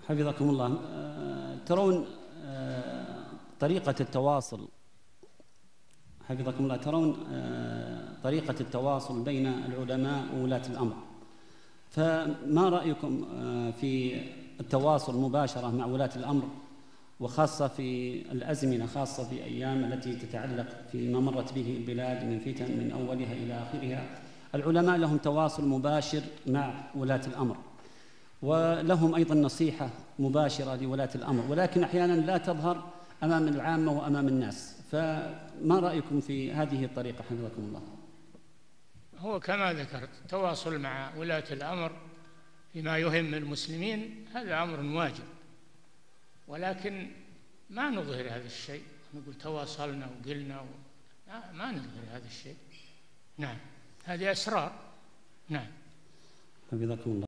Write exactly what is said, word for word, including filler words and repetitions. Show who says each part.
Speaker 1: حفظكم الله. آه، ترون آه، طريقة التواصل حفظكم الله ترون آه، طريقة التواصل بين العلماء وولاة الأمر، فما رأيكم آه، في التواصل مباشرة مع ولاة الأمر، وخاصة في الأزمنة، خاصة في أيام التي تتعلق فيما مرت به البلاد من فتن من أولها إلى آخرها؟ العلماء لهم تواصل مباشر مع ولاة الأمر، ولهم أيضا نصيحة مباشرة لولاة الأمر، ولكن أحيانا لا تظهر أمام العامة وأمام الناس. فما رأيكم في هذه الطريقة حفظكم الله؟
Speaker 2: هو كما ذكرت، التواصل مع ولاة الأمر فيما يهم المسلمين هذا أمر واجب، ولكن ما نظهر هذا الشيء، نقول تواصلنا وقلنا و... ما نظهر هذا الشيء. نعم، هذه أسرار. نعم.
Speaker 1: حفظكم الله.